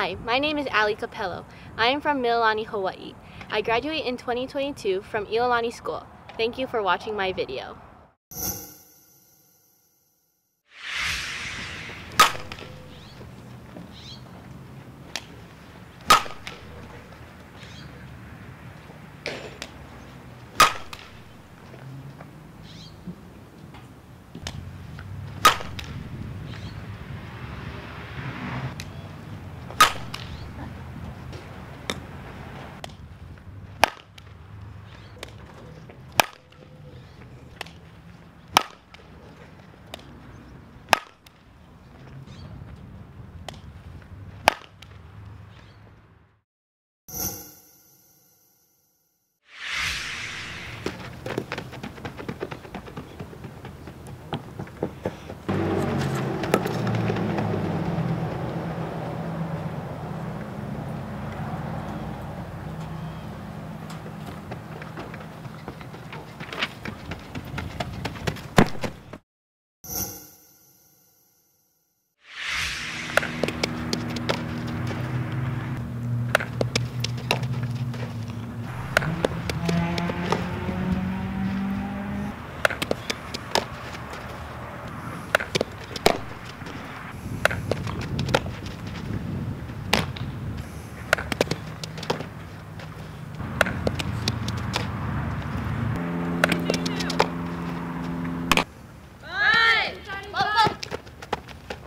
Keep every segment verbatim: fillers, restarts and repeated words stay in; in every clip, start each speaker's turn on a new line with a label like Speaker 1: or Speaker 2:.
Speaker 1: Hi, my name is Allie Capello. I am from Mililani, Hawaii. I graduate in twenty twenty-two from Iolani School. Thank you for watching my video.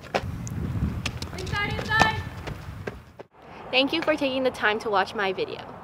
Speaker 1: Thank you for taking the time to watch my video.